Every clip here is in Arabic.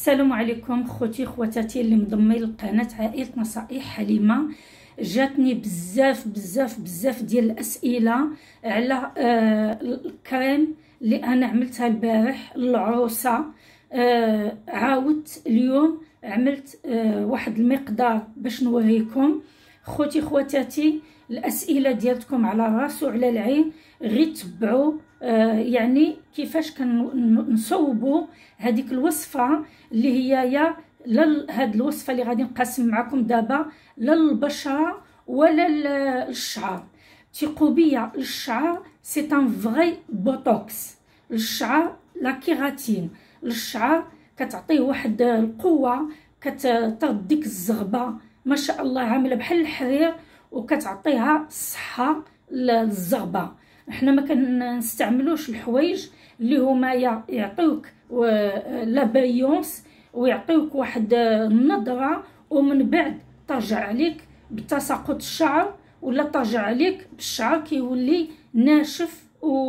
السلام عليكم خوتي خواتاتي اللي منضمين للقناه عائله نصائح حليمه. جاتني بزاف ديال الاسئله على الكريم اللي انا عملتها البارح للعروسه. عاودت اليوم عملت واحد المقدار باش نوريكم. خوتي خواتاتي الاسئله ديالتكم على الراس وعلى العين، غير تبعوا يعني كيفاش كنصوبوا هذيك الوصفه اللي هي يا هاد الوصفه اللي غادي نقسم معكم دابا، لا للبشره ولا للشعر. ثقوا بيا، الشعر سي ان فري بوتوكس، الشعر لا كيراتين، الشعر كتعطيه واحد القوه، كترد ديك الزغبه ما شاء الله عامله بحال الحرير، وكتعطيها الصحه للزغبه. احنا ما كنستعملوش الحوايج اللي هما يعطيوك لا بايونس ويعطيوك واحد النظره ومن بعد ترجع عليك بتساقط الشعر، ولا ترجع عليك بالشعر كيولي ناشف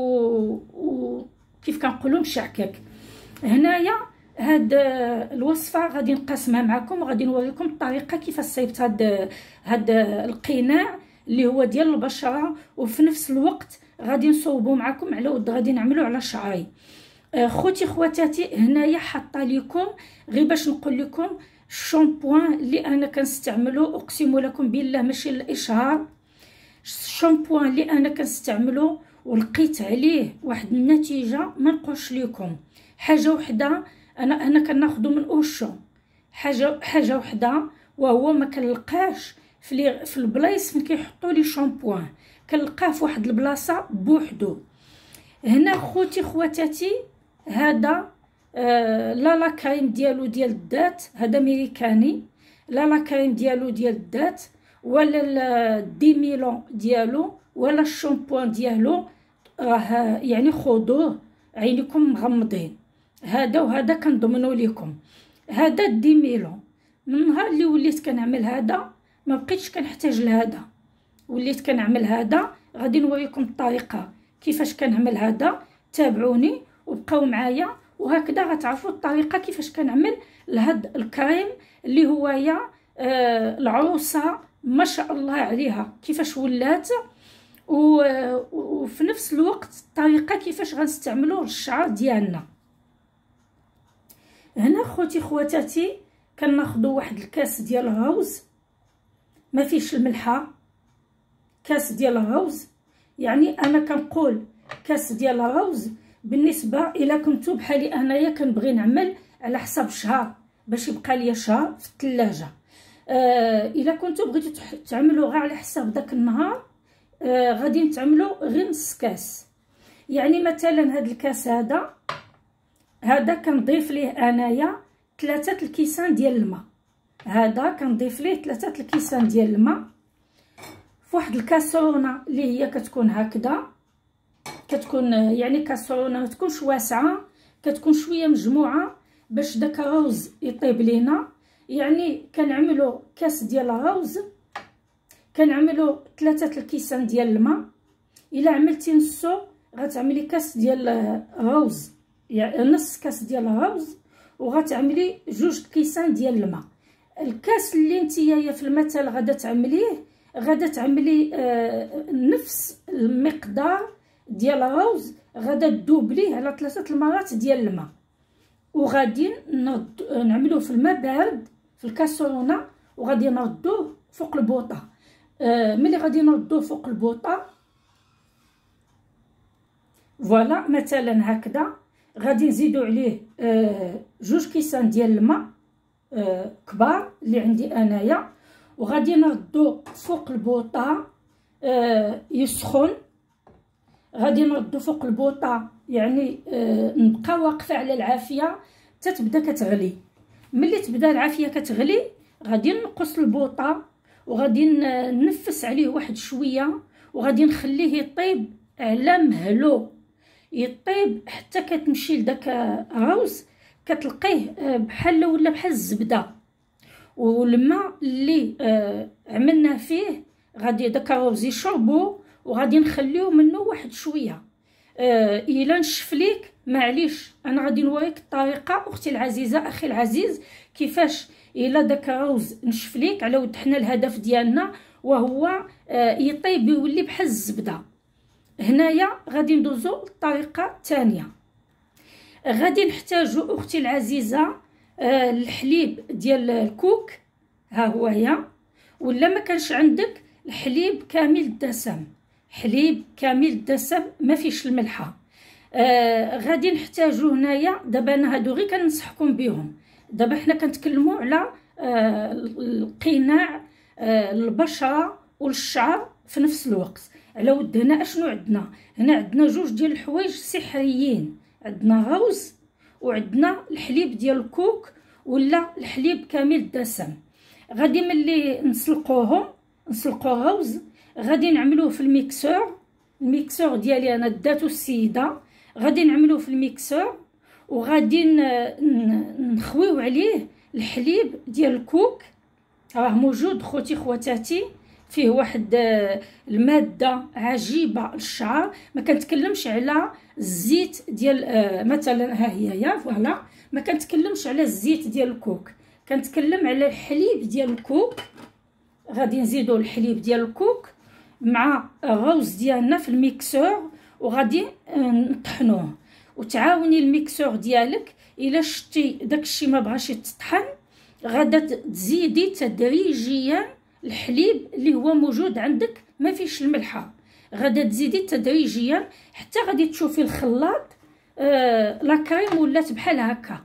وكيف كنقولوا مشعكك. هنايا هاد الوصفه غادي نقسمها معكم وغادي نوريكم الطريقه كيفاش صيبت هاد القناع اللي هو ديال البشره، وفي نفس الوقت غادي نصوبوا معكم على ود غادي نعملوا على شعري. خوتي خواتاتي هنايا حاطه لكم غير باش نقول لكم الشامبوان اللي انا كنستعملو، اقسم لكم بالله ماشي الاشهار. الشامبوان اللي انا كنستعملو ولقيت عليه واحد النتيجه ما نقولش لكم. حاجه وحده انا كناخذو من اوشو، حاجه وحده، وهو ما كنلقاش في البلايص فين كيحطوا لي شامبوان، كنلقاه في واحد البلاصه بوحدو. هنا خوتي خواتاتي هذا لا كريم ديالو ديال الذات، هذا امريكاني، لا كريم ديالو ديال الذات ولا الديميلون ديالو ولا الشامبوان ديالو، راه يعني خذوه عينكم مغمضين. هذا وهذا كنضمنوا لكم. هذا الديميلون من النهار اللي وليت كنعمل هذا ما بقيتش كنحتاج لهذا، وليت كنعمل هذا. غادي نوريكم الطريقه كيفاش كنعمل هذا، تابعوني وبقاو معايا، وهكذا غتعرفوا الطريقه كيفاش كنعمل لهاد الكريم اللي هو يا العروسه ما شاء الله عليها كيفاش ولات، وفي نفس الوقت الطريقه كيفاش غنستعملوه للشعر ديالنا. هنا خوتي خواتاتي كناخذوا واحد الكاس ديال الروز، ما فيش الملحه، كاس ديال الروز. يعني انا كنقول كاس ديال الروز بالنسبه الى كنتو بحالي انايا كنبغي نعمل على حساب شهر باش يبقى ليا شهر في الثلاجه. الا كنتو بغيتو تعملوا غير على حساب داك النهار، غادي نتعملوا غير نص كاس. يعني مثلا هاد الكاس هذا كنضيف ليه انايا 3 الكيسان ديال الماء، هذا كنضيف ليه 3 الكيسان ديال الماء في واحد الكاسرونه اللي هي كتكون هكذا، كتكون يعني كاسرونه ما تكونش واسعه، كتكون شويه مجموعه باش داك الروز يطيب لينا. يعني كنعملوا كاس ديال الروز، كنعملوا 3 الكيسان ديال الماء. الا عملتي نصو غتعملي كاس ديال الروز، يعني نص كاس ديال الروز، وغتعملي 2 كيسان ديال الماء. الكاس اللي نتيا في المثل غادا تعملي نفس المقدار ديال الروز، غادا تذوبليه على 3 المرات ديال الماء، وغادي نعملوه في الماء بارد في الكاسرونه، وغادي نردوه فوق البوطه. ملي غادي نردوه فوق البوطه فوالا مثلا هكذا، غادي نزيدو عليه 2 كيسان ديال الماء كبار اللي عندي انايا، وغادي نردو فوق البوطه يسخن. غادي نردو فوق البوطه، يعني نبقى واقفه على العافيه حتى تبدا كتغلي. ملي تبدا العافيه كتغلي غادي نقص البوطه، وغادي ننفس عليه واحد شويه، وغادي نخليه يطيب على مهلو، يطيب حتى كتمشي لداك الروز كتلقيه بحال ولا بحال الزبده. والماء اللي عملناه فيه غادي داك الروز يشربو، وغادي نخليو منه واحد شويه. الا نشف ليك معليش، انا غادي نوريك الطريقه اختي العزيزه اخي العزيز كيفاش الا داك الروز نشف ليك على ود حنا الهدف ديالنا وهو يطيب يولي بحال الزبده. هنايا غادي ندوزو للطريقه الثانيه. غادي نحتاجو اختي العزيزه الحليب ديال الكوك، ها هو هي، ولا ما كانش عندك الحليب كامل الدسم، حليب كامل الدسم ما فيش الملحه. غادي نحتاجو هنايا، دابا انا هادو غير كننصحكم بهم، دابا حنا كنتكلموا على القناع البشره والشعر في نفس الوقت. على ود هنا اشنو عندنا؟ هنا عندنا جوج ديال الحوايج سحريين، عندنا الروز وعندنا الحليب ديال الكوك ولا الحليب كامل الدسم. غادي ملي نسلقو الروز غادي نعملوه في الميكسور ديالي انا داتو السيده، غادي نعملوه في الميكسور وغادي نخويو عليه الحليب ديال الكوك. راه موجود خوتي خواتاتي، فيه واحد الماده عجيبه للشعر. ما كنتكلمش على الزيت ديال مثلا ها هي يا فوالا، ما كنتكلمش على الزيت ديال الكوك، كنتكلم على الحليب ديال الكوك. غادي نزيدو الحليب ديال الكوك مع الروز ديالنا في الميكسور وغادي نطحنوه. وتعاوني الميكسور ديالك الا شتي داكشي ما بغاش يتطحن، غادا تزيدي تدريجيا الحليب اللي هو موجود عندك ما فيش الملحه، غادا تزيدي تدريجيا حتى غادي تشوفي الخلاط لا كريم ولات بحال هكا،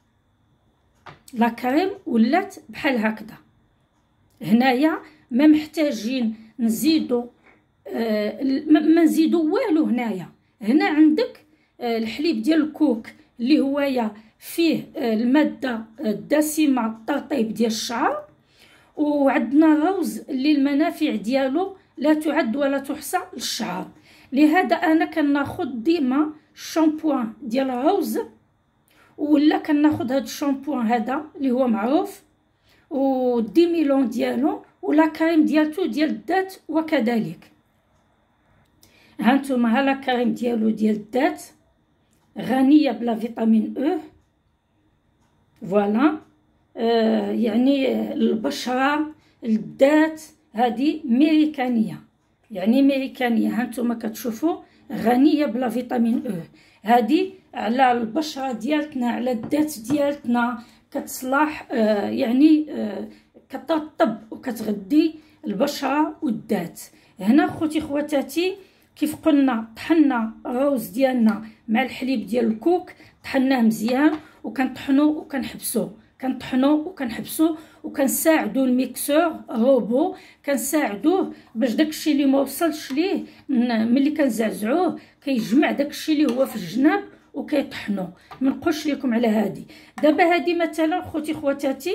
لا كريم ولات بحال هكذا. هنايا ما محتاجين نزيدو ما نزيدو والو. هنا عندك الحليب ديال الكوك اللي هو فيه الماده الدسمه الترطيب ديال الشعر، وعندنا الروز اللي المنافع ديالو لا تعد ولا تحصى للشعر. لهذا انا كناخذ ديما الشامبوان ديال الروز، ولا كناخذ هذا الشامبوان هذا اللي هو معروف والديميلون ديالو ولا كريم ديالتو ديال الذات وكذلك. هانتوما ها لا كريم ديالو ديال الذات غنيه بلا فيتامين او، فوالا. يعني البشره الذات هذه ميريكانيه، يعني ميريكانيه. هانتوما كتشوفوا غنيه بلا فيتامين او، هذه على البشره ديالتنا على الذات ديالتنا، كتصلح يعني كترطب وكتغذي البشره والذات. هنا خوتي خواتاتي كيف قلنا طحنا الروز ديالنا مع الحليب ديال الكوك، طحناه مزيان وكنطحنو وكنحبسو وكنساعدو الميكسور روبو، كنساعدوه باش داكشي اللي ما وصلش ليه ملي كنزعزعوه كيجمع داكشي اللي هو في الجناب وكيطحنو. ما نقولش لكم على هذه. دابا هذه مثلا خوتي خواتاتي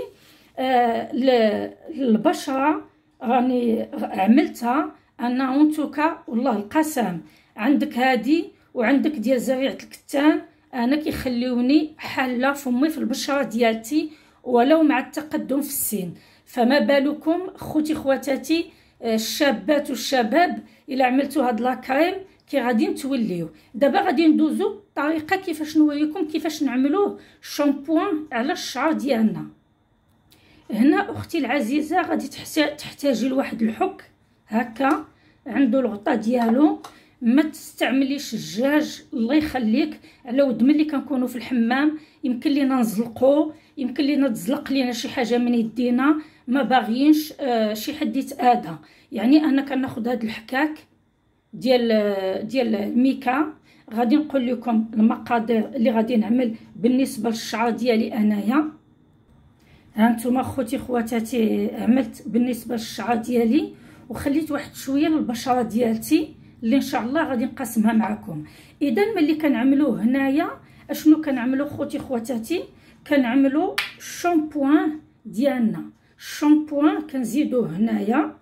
البشره راني عملتها انا اونتوكا والله القسم. عندك هذه وعندك ديال زريعه الكتان، انا كيخليوني حاله فمي في البشره ديالتي ولو مع التقدم في السن. فما بالكم خوتي خواتاتي الشابات والشباب الا عملتوا هاد لاكريم كي غادي نتوليو. دابا غادي ندوزو الطريقه كيفاش نوريكم كيفاش نعملوه شامبوان على الشعر ديالنا. هنا اختي العزيزه غادي تحتاجي لواحد الحك هكا عنده الغطاء ديالو. ما تستعمليش الدجاج الله يخليك، على ود ملي كنكونوا في الحمام يمكن لينا نزلقو، يمكن لينا تزلق لينا شي حاجه من يدينا، ما باغيينش شي حد يتاذى. يعني انا كناخذ هذا الحكاك ديال الميكا. غادي نقول لكم المقادير اللي غادي نعمل بالنسبه للشعر ديالي انايا. هانتوما خوتي خواتاتي عملت بالنسبه للشعر ديالي وخليت واحد شويه للبشره ديالتي اللي ان شاء الله غادي نقسمها معكم. اذا ملي كنعملوه هنايا اشنو كنعملو خوتي خواتاتي؟ كنعملو الشامبوان ديالنا. الشامبوان كنزيدوه هنايا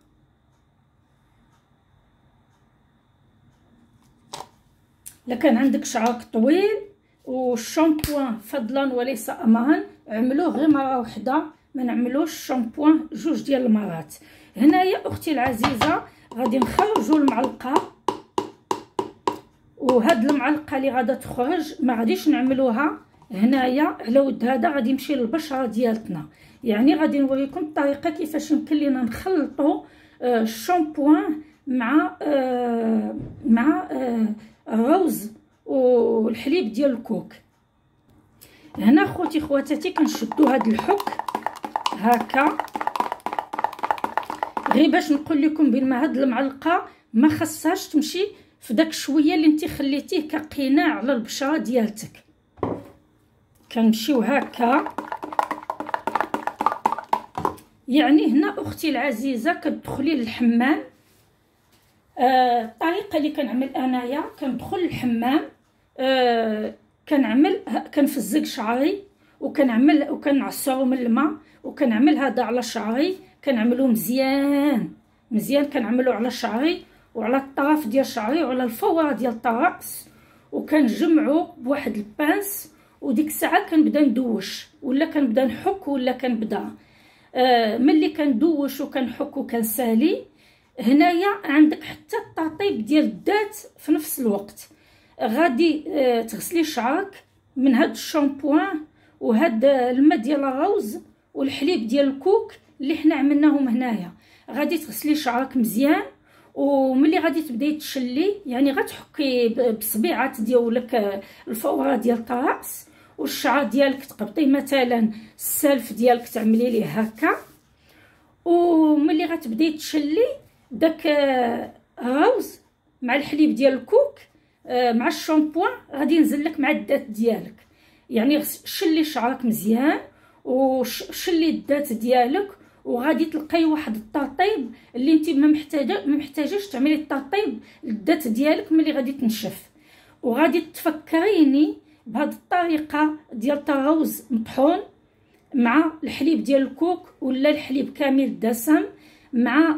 الا كان عندك شعرك طويل، والشامبوان فضلا وليس امرا عملوه غير مره واحده، ما نعملوش الشامبوان جوج ديال المرات. هنايا اختي العزيزه غادي نخرجوا المعلقه وهاد المعلقه اللي غادا تخرج ما غاديش نعملوها هنايا على ود هذا، غادي يمشي للبشره ديالتنا. يعني غادي نوريكم الطريقه كيفاش يمكن لينا نخلطوا الشامبوان مع الروز والحليب ديال الكوك. هنا خوتي خواتاتي كنشدوا هاد الحك هكا، غير باش نقول لكم بان هاد المعلقه ما خصهاش تمشي في داك شويه اللي انت خليتيه كقناع على البشره ديالتك. كنمشيو هكا. يعني هنا اختي العزيزه كتدخلي للحمام، الطريقه اللي كنعمل انايا كندخل للحمام، كنفزق شعري وكنعصرو من الماء وكنعمل هذا على شعري، كنعملو مزيان مزيان، كنعملو على شعري وعلى الطرف ديال شعري وعلى الفوره ديال الراس، وكنجمعو بواحد البانس. وديك الساعه كنبدا ندوش ولا كنبدا نحك ولا كنبدا ملي كندوش وكنحك وكنسالي. هنايا عندك حتى التطيب ديال الذات في نفس الوقت. غادي تغسلي شعرك من هاد الشامبوان وهاد الماء ديال الروز والحليب ديال الكوك اللي حنا عملناهم هنايا. غادي تغسلي شعرك مزيان، وملي غادي تبداي تشلي يعني غتحكي بصبيعات ديالك الفوره ديال الراس، والشعر ديالك تقبطيه مثلا السلف ديالك تعملي ليه هكا. وملي غتبداي تشلي داك الروز مع الحليب ديال الكوك مع الشامبوان غادي ينزل لك مع الذات ديالك. يعني شلي شعرك مزيان وشلي الذات ديالك، وغادي تلقاي واحد الترطيب اللي انت ما محتاجاش تعملي الترطيب للذات ديالك ملي غادي تنشف. وغادي تفكريني بهذه الطريقه ديال الروز مطحون مع الحليب ديال الكوك ولا الحليب كامل الدسم مع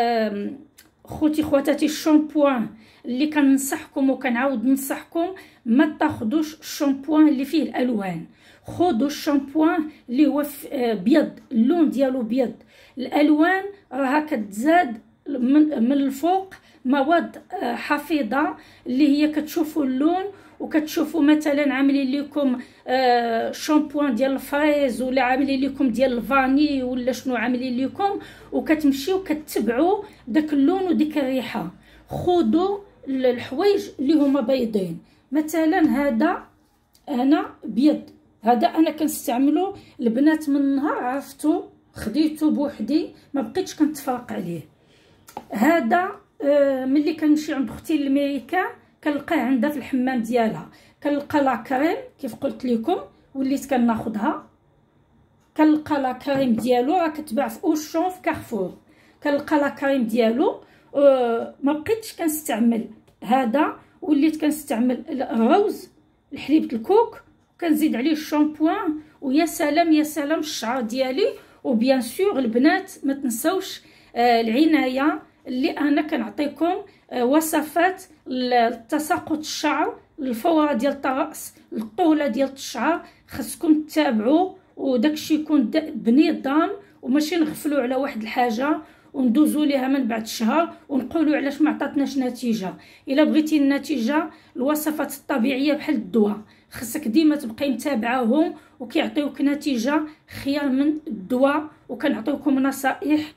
خوتي خواتاتي الشامبوان اللي كننصحكم وكنعاود ننصحكم ما تاخذوش الشامبوان اللي فيه الالوان. خذوا الشامبوان اللي هو بيض، اللون ديالو بيض. الالوان راها كتزاد من الفوق مواد حافظه اللي هي كتشوفوا اللون وكتشوفوا مثلا عاملين لكم شامبوان ديال الفريز ولا عاملين لكم ديال الفاني ولا شنو عاملين لكم، وكتمشيو كتبعوا داك اللون وديك الريحه. خذوا الحوايج اللي هما بيضين. مثلا هذا انا بيض، هذا انا كنستعملو البنات من النهار عرفتو خديته بوحدي ما بقيتش كنتفرق عليه. هذا ملي كنمشي عند اختي الامريكان كنلقاه عندها في الحمام ديالها، كنلقى لا كريم كيف قلت لكم وليت كناخذها. كنلقى لا كريم ديالو راه كتباع في اوشون في كارفور، كنلقى لا كريم ديالو. ما بقيتش كنستعمل هذا، وليت كنستعمل الروز الحليب الكوك وكنزيد عليه الشامبوان. ويا سلام يا سلام الشعر ديالي. وبيان سور البنات ما تنسوش العنايه اللي انا كنعطيكم وصفات لتساقط الشعر، الفوره ديال الراس، الطوله ديال الشعر، خاصكم تتابعوا وداكشي يكون بنظام وماشي نغفلوا على واحد الحاجه وندوزوا ليها من بعد شهر ونقولوا علاش ما عطاتناش نتيجه. الا بغيتي النتيجه الوصفات الطبيعيه بحال الدواء خاصك ديما تبقاي متابعاهم وكيعطيوك نتيجه خير من الدواء. وكنعطيوكم نصائح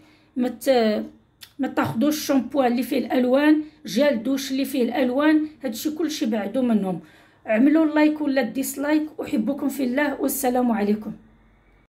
ما تاخذوش الشامبو اللي فيه الالوان، جل دوش اللي فيه الالوان، هادشي كلشي بعدو منهم. اعملوا اللايك ولا الديسلايك. احبكم في الله والسلام عليكم.